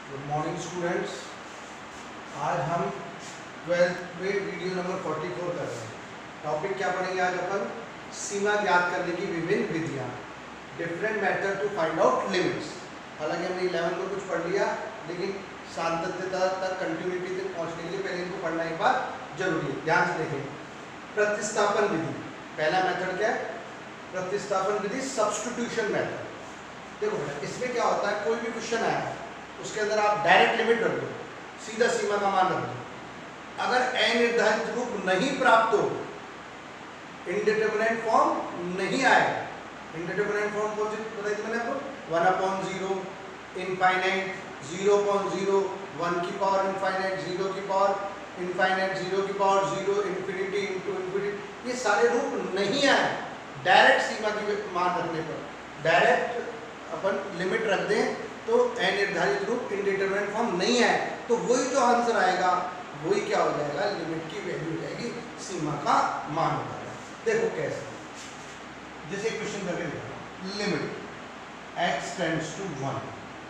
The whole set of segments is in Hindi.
Good morning students. आज हम 12th में वीडियो नंबर 44 कर रहे हैं। टॉपिक क्या पढ़ेंगे आज अपन? सीमा ज्ञात करने की विभिन्न विधियां, different method to find out limits. हालांकि हमने 11 में कुछ पढ़ लिया, लेकिन सातत्यता तक कंटिन्यूटी तक पहुंचने के लिए पहले इनको पढ़ना एक बार जरूरी है। ध्यान से देखें। प्रतिस्थापन विधि, पहला मेथड क्या है? प्रतिस्थापन विधि, सब्स्टिट्यूशन मेथड। देखो बेटा, इसमें क्या होता है, कोई भी क्वेश्चन आया उसके अंदर आप डायरेक्ट लिमिट रख दो, सीधा सीमा का मान रख दो। अगर अनिर्धारित रूप नहीं प्राप्त हो, इंडिटरमिनेट फॉर्म नहीं आए, इंडिटरमिनेट फॉर्म कौन सी बताई थी मैंने आपको? 1/0, इनफाइनाइट, 0/0, 1 की पावर इनफाइनाइट, 0 की पावर इनफाइनाइट, 0 की पावर 0, इन्फिनिटी इनटू इन्फिनिटी, ये सारे रूप नहीं आए। डायरेक्ट सीमा की मान रखने पर, डायरेक्ट अपन लिमिट रख दें तो अनिर्धारित रूप, इंडिटरमिनेट फॉर्म नहीं आए, तो वही जो आंसर आएगा वही क्या हो जाएगा? लिमिट की वैल्यू हो जाएगी, सीमा का मान हो जाएगा। देखो कैसे, जैसे क्वेश्चन करके limit x tends to 1,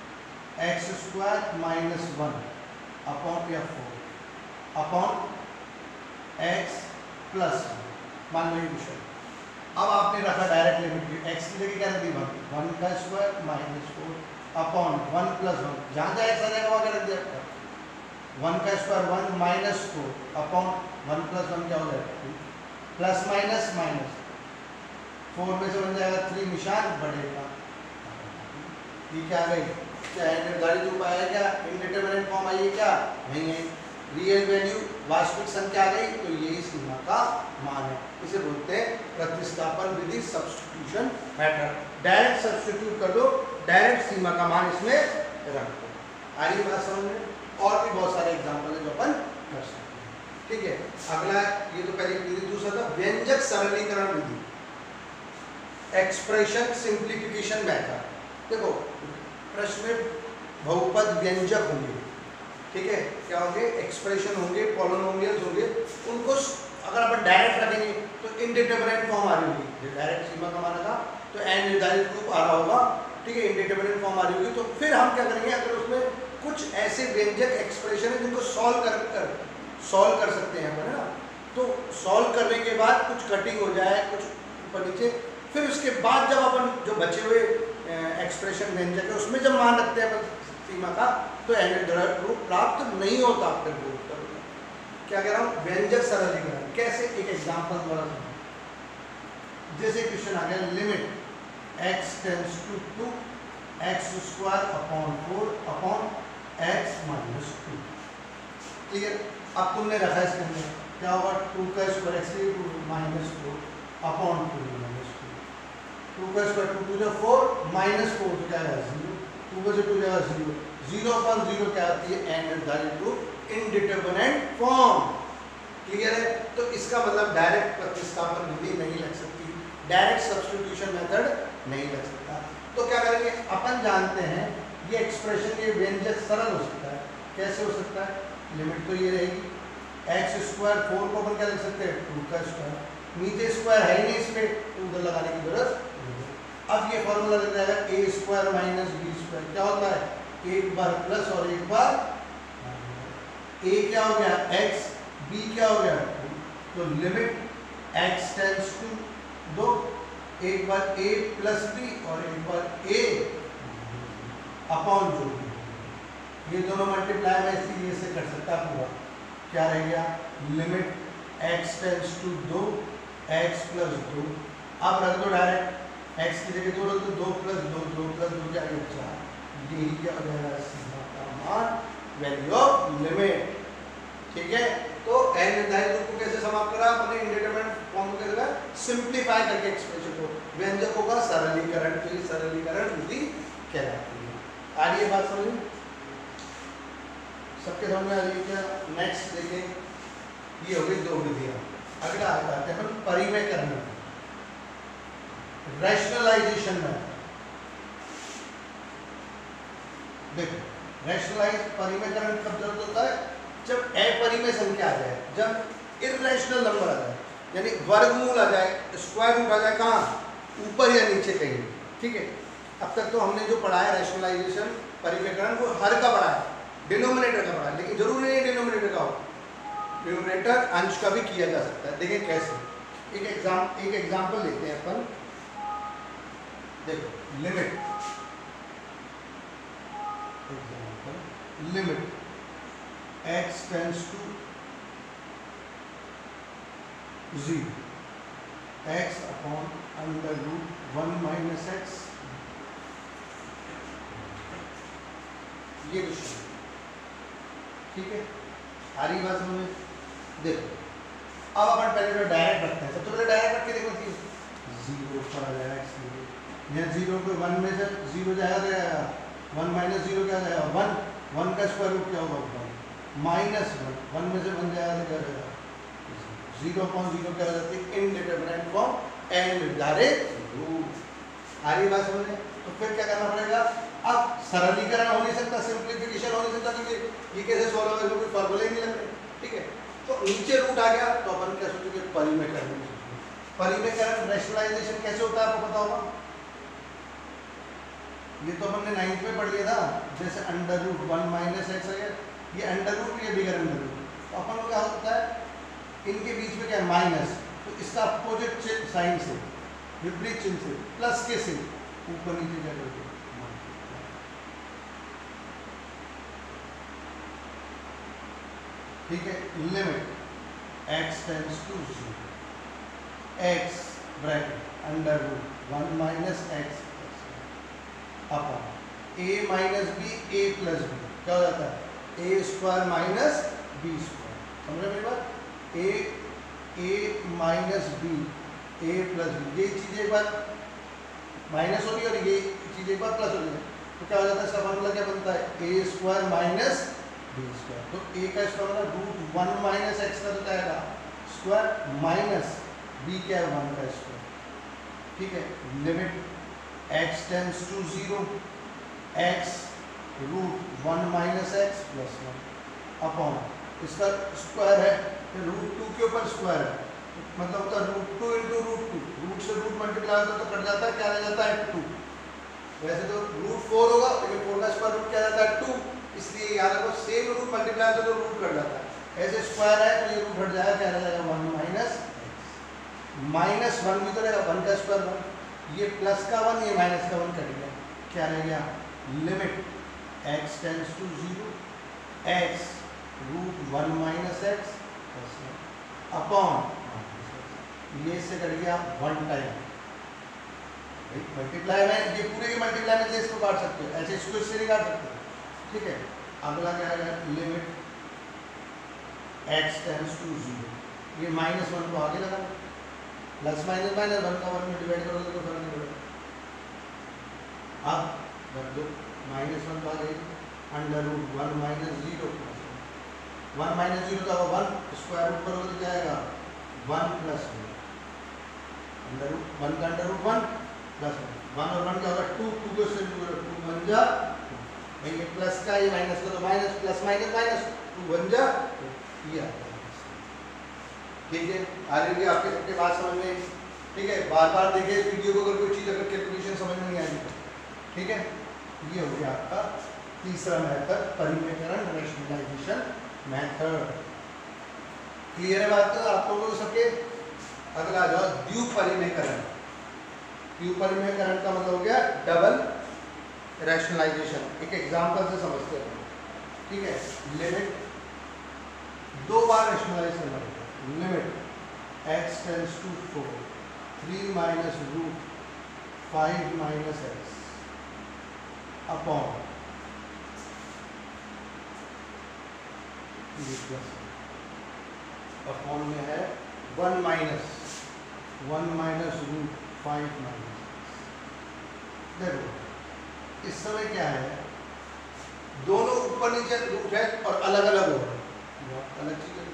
x² minus 1 upon या 4 अपॉन x प्लस 1। मान लो ये क्वेश्चन, अब आपने रखा डायरेक्ट लिमिट की, x की जगह क्या रख दी? 1 का स्क्वायर माइनस 4 अपॉन 1 प्लस 1, जहाँ जहाँ x आ जाएगा वहाँ क्या रख दिया? 1 का स्क्वायर 1 माइनस 4 अपॉन 1 प्लस 1 क्या हो जाएगा? 2, प्लस माइनस माइनस 4 में से बन जाएगा 3, निशान बढ़ेगा। ये क्या आ गई? क्या निर्धारित रूप आया? क्या इंडिटरमिनेट फॉर्म आई है? क्या नहीं है। रियल वैल्यू, वास्तविक संख्या आ गई, तो यही सीमा का मान है। इसे बोलते हैं प्रतिस्थापन विधि, सब्स्टिट्यूशन मेथड। डायरेक्ट सब्स्टिट्यूट कर दो, डायरेक्ट सीमा का मान इसमें रख दो। आ रही बात समझ में? और भी बहुत सारे एग्जांपल है जो अपन कर सकते हैं। ठीक है, अगला, ये तो पहली विधि। दूसरा था व्यंजक सरलीकरण विधि, एक्सप्रेशन सिंप्लीफिकेशन मेथड। देखो, प्रश्न में बहुपद व्यंजक होंगे, ठीक है, क्या होंगे? एक्सप्रेशन होंगे, पॉलिनोमियल्स होंगे। उनको अगर अपन डायरेक्ट रखेंगे तो इंडिटरमिनेट फॉर्म आ रही होगी। डायरेक्ट सीमा का माना था तो अनिर्धारित रूप आ रहा होगा, ठीक है, इंडिटरमिनेट फॉर्म आ रही होगी। तो फिर हम क्या करेंगे? अगर उसमें कुछ ऐसे व्यंजक एक्सप्रेशन है जिनको सॉल्व कर सकते हैं अपन, है ना, तो सॉल्व करने के बाद कुछ कटिंग हो जाए, कुछ ऊपर नीचे, फिर उसके बाद जब अपन जो बचे हुए एक्सप्रेशन व्यंजक है उसमें जब मान रखते हैं अपन सीमा का, तो अनिर्धारित रूप प्राप्त नहीं होता। फिर क्या कह रहा हूँ? व्यंजक सरलीकरण। कैसे? एक एग्जांपल द्वारा। जैसे क्वेश्चन आ गया, limit x tends to 2 x² upon 4 upon x minus 2। ठीक है, अब तुमने रखा इसके अंदर क्या होगा? 2 का square x minus 4 upon 2 minus 2 का स्क्वायर 2 2 4 माइनस 4 तो क्या है? 0, 2 का 2 क्या है? 0, 0 अपॉन 0 क्या आती है? अनिर्धारित रूप, इंडिटरमिनेट फॉर्म। क्लियर है? तो इसका मतलब डायरेक्ट प्रतिस्थापन विधि नहीं लग सकती, डायरेक्ट सब्स्टिट्यूशन मेथड नहीं लग सकता। तो क्या करेंगे? अपन जानते हैं ये एक्सप्रेशन, ये व्यंजक सरल हो सकता है। कैसे हो सकता है? लिमिट तो ये रहेगी, x² 4 को अपन क्या लिख सकते हैं? 2 का स्क्वायर, नीचे स्क्वायर है ही नहीं इसमें, तो उधर लगाने की जरूरत नहीं। अब ये फॉर्मूला लग जाएगा a² माइनस b²। क्या होता है? एक बार प्लस और एक बार a क्या हो गया? x, b क्या हो गया? 2। तो लिमिट x टेंड्स टू 2, एक बार a प्लस b और एक बार a अपॉन जो भी, ये दोनों मल्टीप्लाई में इसीलिए से कर सकता पूरा। क्या रह गया? Limit x tends to 2 x plus 2। अब रख दो डायरेक्ट, x की जगह 2 रख दो, 2 प्लस 2, 2 प्लस 2 क्या है? 4। यही क्या हो जाएगा? सीमा का मान, वैल्यू ऑफ लिमिट। ठीक है, तो अनिर्धारित रूप को कैसे समाप्त करा अपने? इंडिटरमिनेट फॉर्म को कैसे सिंप्लीफाई करके एक्सप्रेशन को, व्यंजकों का सरलीकरण, की सरलीकरण विधि कहलाती है। आ रही है बात समझ में? सबके समझ में आ रही है क्या? नेक्स्ट देखें, ये हो गई 2 विधियां। अगला आते हैं हम परिमेयकरण, रैशनलाइजेशन में। देखो, रैशनलाइज परिमेयकरण कब जरूरत होता है? जब अपरिमेय संख्या आ जाए, जब इर्रेशनल नंबर आ जाए, यानी वर्गमूल आ जाए, स्क्वायर रूट आ जाए, कहाँ? ऊपर या नीचे कहीं। ठीक है, अब तक तो हमने जो पढ़ा है रैशनलाइजेशन परिमेयकरण वो हर का पढ़ा है, डिनोमिनेटर का पढ़ा है, लेकिन जरूरी नहीं है डिनोमिनेटर का हो, डिनोमिनेटर अंश का भी किया जा सकता है। देखिए कैसे, एक एग्जांपल लेते हैं अपन। देखो limit x tends to 0 x upon under root 1 minus x, ये क्वेश्चन ठीक है। आ रही बात समझ में? देखो अब अपन पहले जो डायरेक्ट रखते हैं, सबसे पहले डायरेक्ट रख के देखो कि 0 पर आ जाएगा x, यहाँ 0 को 1 में से 0 जाएगा, 1 माइनस 0 क्या जाएगा 1, 1 का स्क्वायर रूट क्या होगा 1 माइनस 1 में से 1 जाएगा तो क्या जाएगा 0/0 क्या हो जाती है इनडिटरमिनेट फॉर्म अनिर्धारित रूट। आ रही बात समझ में? तो फिर क्या करना पड़ेगा, अब सरलीकरण हो नहीं सकता, सिंप्लीफिकेशन हो नहीं सकता, क्योंकि ये कैसे सॉल्व होगा, कोई फार्मूला ही नहीं लग रहा, ठीक है। तो नीचे रूट आ गया तो अपन क्या सोचेंगे परिमेयकरण। परिमेयकरण रैशनलाइजेशन कैसे होता है आपको पता होगा, ये तो हमने 9th में पढ़ लिया था, जैसे अंडर रूट 1 माइनस एक्स है, ये अंडर रूट, ये बिगर अंडर रूट, तो अपन को क्या होता है इनके बीच में क्या है माइनस, तो इसका अपोजिट साइन से, विपरीत चिन्ह से, प्लस के से ऊपर नीचे क्या करते हैं, ठीक है। Limit x tends to 0 x bracket under root 1 minus x upon a minus B a plus B, क्या हो जाता है a square minus B square. समझ मेरी बात, a minus B a plus B, ये चीज़ एक बार माइनस होगी और ये चीज़ एक बार प्लस होगी, तो क्या हो जाता है इसका फॉर्मूला क्या बनता है a square minus B square. तो a का स्क्वायर मतलब रूट 1 माइनस एक्स का तो क्या आएगा स्क्वायर माइनस b क्या है 1 का स्क्वायर, ठीक है। Limit x tends to 0 x root 1 minus x plus 1 upon इसका स्क्वायर है, रूट 2 के ऊपर स्क्वायर है, मतलब होता है रूट 2 इंटू रूट 2, रूट से रूट मल्टीप्लाई होता है तो कट जाता है, क्या रह जाता है 2। वैसे तो रूट 4 होगा, लेकिन 4 का स्क्वायर रूट क्या रहता है 2, इसलिए याद रखो सेम रूट मल्टीप्लाई होता है तो रूट कट जाता है, ऐसे स्क्वायर है तो ये रूट हट जाएगा, क्या रह जाएगा 1 माइनस माइनस 1 भी तो रहेगा 1 का स्क्वायर 1, ये प्लस का 1 ये माइनस का 1 कट गया, क्या रह गया limit x tends to 0 x root 1 minus x upon ये से कट गया 1 टाइम मल्टीप्लाई में, ये पूरे के मल्टीप्लाई में से इसको काट सकते हो, ऐसे इसको इससे नहीं काट सकते, ठीक है। अगला क्या है लिमिट x टेंड्स टू 0, ये माइनस 1 को आगे लगा, प्लस माइनस माइनस 1 का 1 में डिवाइड करोगे तो फर्क नहीं पड़ेगा। अब रख दो माइनस 1 तो आ गई, अंडर रूट 1 माइनस 0 1 माइनस 0 का 1 स्क्वायर रूट करोगे तो क्या आएगा 1 प्लस 1 अंडर रूट 1 का अंडर रूट 1 प्लस 1 और 1 क्या होगा 2, 2 को से 2 1 जा, ये प्लस का ये माइनस का तो माइनस प्लस माइनस माइनस 2 1 जा, ये आता है, ठीक है। आ रही है आपके सबके बात समझ में, ठीक है। बार बार देखिए इस वीडियो को, अगर कोई चीज़ अगर कैलकुलेशन समझ में नहीं आएगी, ठीक है। ये हो गया आपका तीसरा मेथड परिमेयकरण रैशनलाइजेशन मेथड। क्लियर है बात तो आप लोगों को सबके? अगला जाओ द्विपरिमेयकरण। द्विपरिमेयकरण का मतलब हो गया डबल रैशनलाइजेशन। एक एग्जांपल से समझते हैं, ठीक है। लिमिट दो बार रैशनलाइज करना पड़ेगा, limit x tends to 4 3 minus root 5 minus x upon upon में है 1 माइनस रूट 5 माइनस। देखो इस समय क्या है, दोनों ऊपर नीचे रूट है और अलग अलग हो रहे हैं, अलग चीज है।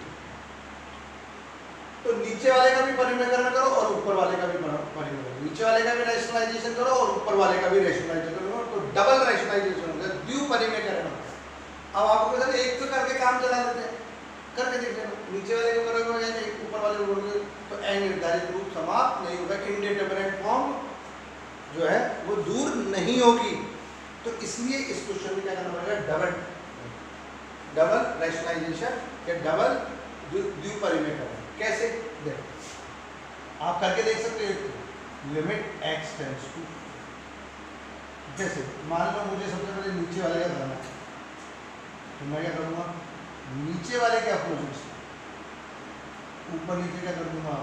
तो नीचे वाले का भी परिमेयकरण करो और ऊपर वाले का भी परिमेयकरण, नीचे वाले का भी रैशनलाइजेशन करो और ऊपर वाले का भी रैशनलाइजेशन करो, तो डबल रैशनलाइजेशन हो गया, द्विपरिमेयकरण। अब आपको सर एक तो करके काम चला देते हैं, करके देख लेना, नीचे वाले को करोगे या ऊपर वाले को करोगे तो अनिर्धारित रूप समाप्त नहीं होगा, इनडिटरमिनेट फॉर्म जो है वो दूर नहीं होगी। तो इसलिए इस क्वेश्चन में क्या करना पड़ेगा, डबल रैशनलाइजेशन या डबल द्विपरिमेयकरण। कैसे, देखो आप करके देख सकते हो। लिमिट x टेंड्स टू, जैसे मान लो मुझे सबसे पहले नीचे वाले का करना है, तो मैं क्या करूँगा, नीचे वाले के अपोजिट से ऊपर नीचे क्या कर दूंगा,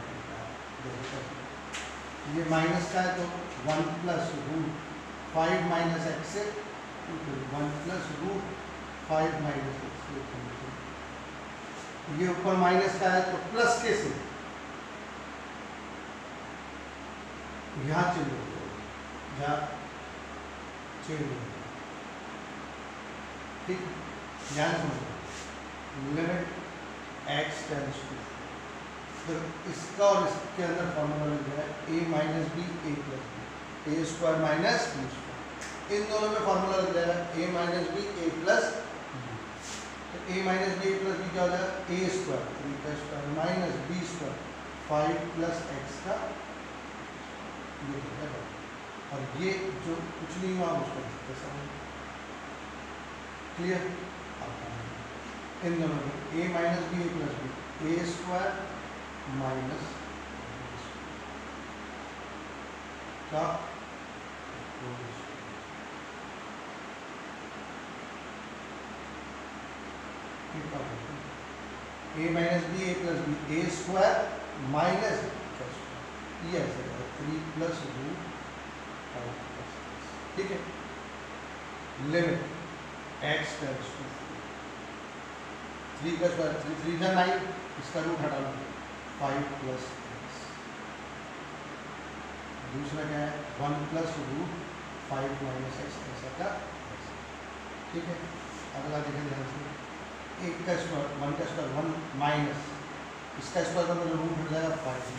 ये माइनस का है तो 1 प्लस रूट 5 माइनस एक्स से 1 प्लस रूट 5 माइनस एक्स से, ये ऊपर माइनस का है तो प्लस के से यहाँ चेंज हो जाएगा, यहाँ चेंज हो जाएगा, ठीक। ध्यान समझो, लिमिट x टेंड्स टू, तो इसका और इसके अंदर फॉर्मूला लग जाए a minus B A plus B, A square minus B square, इन दोनों में फॉर्मूला लग जाएगा a minus B A plus B. तो a minus B A plus B क्या हो जाएगा, ए स्क्वायर 3 का square minus B square 5 plus x का, ये है। और ये जो कुछ नहीं हुआ उसको समझ क्लियर। इन दोनों में a minus B A plus B, A square minus का a minus B A plus B, A square minus ये ऐसे 3 प्लस रूट 5, ठीक है। लिमिट x टेंड्स टू 3 का स्क्वायर 3 का 9, इसका रूट हटा लो 5 प्लस एक्स। दूसरा क्या है 1 प्लस रूट 5 माइनस एक्स, ऐसा का, ठीक है। अगला देखें ध्यान से, 1 का स्क्वायर 1 का स्क्वायर 1 माइनस इसका स्क्वायर का मतलब रूट हट जाएगा 5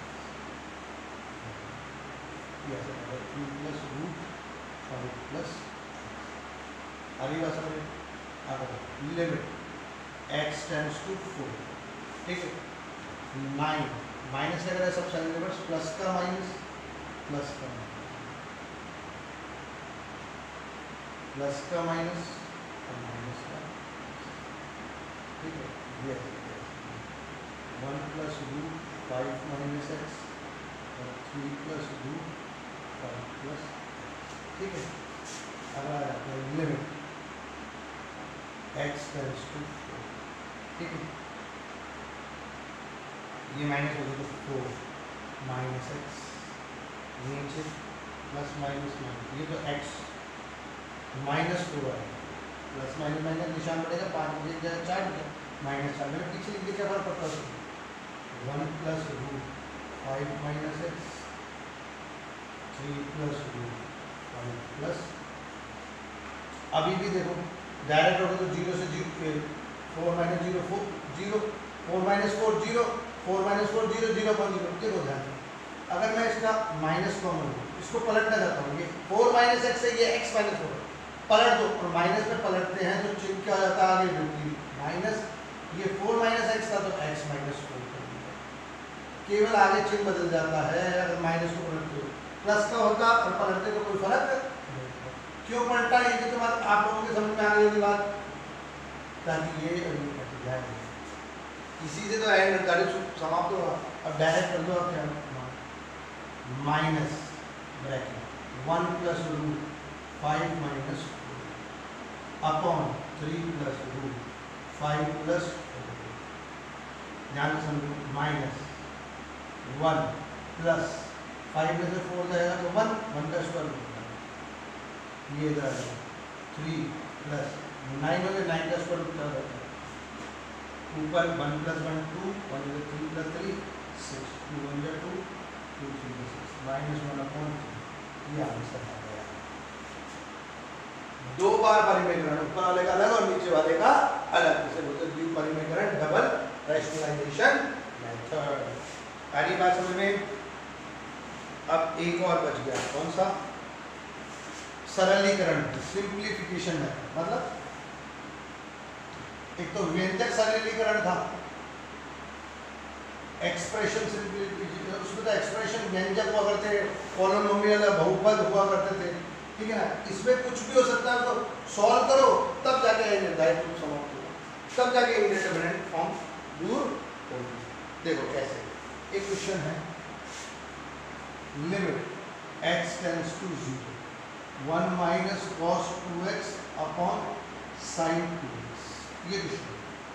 प्लस रूट 5 प्लस, अगली बात समझे, आगे लिमिट x टेंड्स टू 4, ठीक है। 9 माइनस लग रहा है सब साइन रिवर्स, प्लस का माइनस प्लस का प्लस का माइनस और माइनस का, ठीक है। ये 1 प्लस रूट 5 माइनस एक्स और 3 प्लस रूट 5 प्लस, ठीक है। अगला आता है लिमिट x टेंड्स टू 4, ठीक है। ये माइनस हो गया तो 4 माइनस एक्स, नीचे प्लस माइनस माइनस, ये तो x माइनस 4 है, प्लस माइनस माइनस निशान बढ़ेगा, 5 बजे जाएगा 4 बजे माइनस 4, मैंने पीछे लिख दिया, क्या फर्क पड़ता है। 1 plus root 5 minus x, 3 plus root 5 plus, अभी भी देखो डायरेक्ट होगा तो 0 से 0 4 माइनस 0 4 0 4 माइनस 4 0 4 माइनस 4 0 0 1 0, देखो ध्यान। अगर मैं इसका माइनस कॉमन लूँ, इसको पलटना चाहता हूँ, ये 4 माइनस एक्स है, ये x माइनस 4 पलट दो, और माइनस में पलटते हैं तो चिन्ह क्या हो जाता है आगे माइनस, ये 4 माइनस एक्स था तो x माइनस 4 कर दिया, केवल आगे चिन्ह बदल जाता है। अगर माइनस को पलटते हो प्लस का होता और पलटते तो कोई फर्क क्यों पलटा, ये तो बात आप लोगों के समझ में आ गई होगी बात, ताकि ये कट जाए। इसी से तो एंड निर्धारित समाप्त होगा। अब डायरेक्ट कर दो, आप क्या minus bracket 1 plus root 5 minus upon 3 plus root 5 plus, ध्यान से समझो, माइनस 1 प्लस 5 में से 4 जाएगा तो 1 का स्क्वायर रूट, ये इधर आ जाएगा 3 प्लस 9 में 9 का स्क्वायर रूट जाता है, ऊपर 1 प्लस 1 2 1 3 प्लस 3 6 2 1 2 2 3 6 माइनस 1 अपॉन 3, ये आंसर आ गया। दो बार परिमेयकरण, ऊपर वाले का अलग और नीचे वाले का अलग, इसे बोलते हैं द्विपरिमेयकरण, डबल रैशनलाइजेशन मेथड। सारी बात समझ में। अब एक और बच गया, कौन सा, सरलीकरण, सिंप्लीफिकेशन है। मतलब एक तो व्यंजक सरलीकरण था, एक्सप्रेशन सिंपलीफिकेशन, उसमें तो एक्सप्रेशन व्यंजक हुआ करते, पॉलिनोमियल बहुपद हुआ करते थे, ठीक है ना। इसमें कुछ भी हो सकता है, तो सॉल्व करो तब जाके निर्धारित रूप समाप्त होगा, तब जाके इंडिटरमिनेट फॉर्म दूर होगी। देखो कैसे, एक क्वेश्चन है, limit x tends to 0 1 minus cos 2x upon sin 2x, ये क्वेश्चन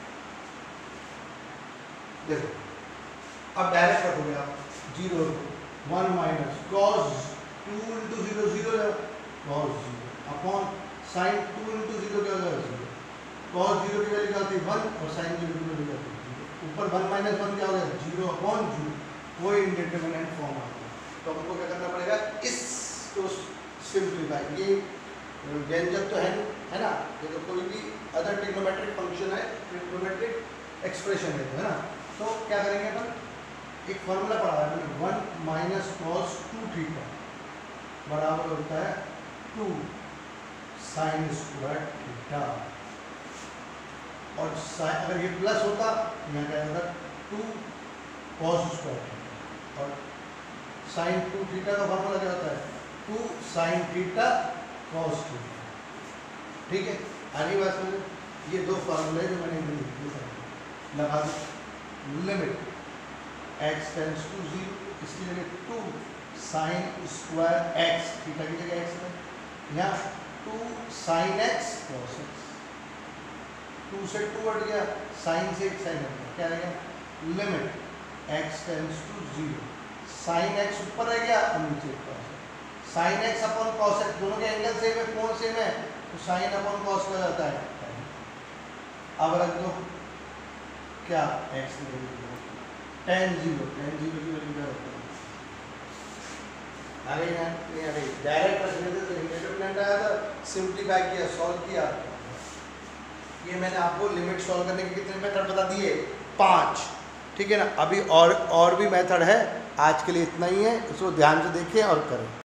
देखो। अब डायरेक्ट रखोगे आप 0 1 माइनस cos 2 इंटू 0 0 है, cos 0 अपॉन sin 2 इंटू 0 क्या हो जाएगा 0, cos 0 की वैल्यू क्या होती है 1 और sin 0 की वैल्यू क्या होती है 0, ऊपर 1 माइनस 1 क्या हो जाएगा 0 अपॉन 0, वो इंडिटरमिनेंट फॉर्म आता है। तो हमको क्या करना पड़ेगा, इसको सिंप्लीफाई, ये व्यंजक तो है ना, ये तो कोई भी अदर ट्रिग्नोमेट्रिक फंक्शन है, ट्रिग्नोमेट्रिक एक्सप्रेशन है ना। तो क्या करेंगे अपन, एक फॉर्मूला पढ़ा है 1 माइनस cos 2 थीटा बराबर होता है 2 sin स्क्वायर थीटा, और अगर ये प्लस होता यहाँ क्या होगा 2 cos स्क्वायर थीटा, और sin 2 थीटा का फॉर्मूला क्या होता है 2 sin थीटा cos थीटा, ठीक है। आगे बात में ये दो फॉर्मूले जो मैंने लगा दी, लिमिट x टेंड्स टू 0, इसकी जगह 2 sin स्क्वायर x, थीटा की जगह x है, यहाँ 2 sin x cos x, 2 से 2 हट गया, sin से 1 sin हट गया, क्या रहेगा, limit x tends to 0 sin x ऊपर रह गया और नीचे cos x, sin x upon cos x, दोनों के एंगल सेम है, कोण सेम है, तो sin अपॉन cos हो जाता है। अब रख दो क्या x की वैल्यू tan 0 की वैल्यू क्या होता है, आगे नहीं आ रही, डायरेक्ट रखने थे तो इंडिटरमिनेंट आया था, सिंप्लीफाई किया, सॉल्व किया। ये मैंने आपको लिमिट सॉल्व करने के कितने मेथड बता दिए, 5, ठीक है ना। अभी और भी मेथड है, आज के लिए इतना ही है, इसको ध्यान से देखें और करें।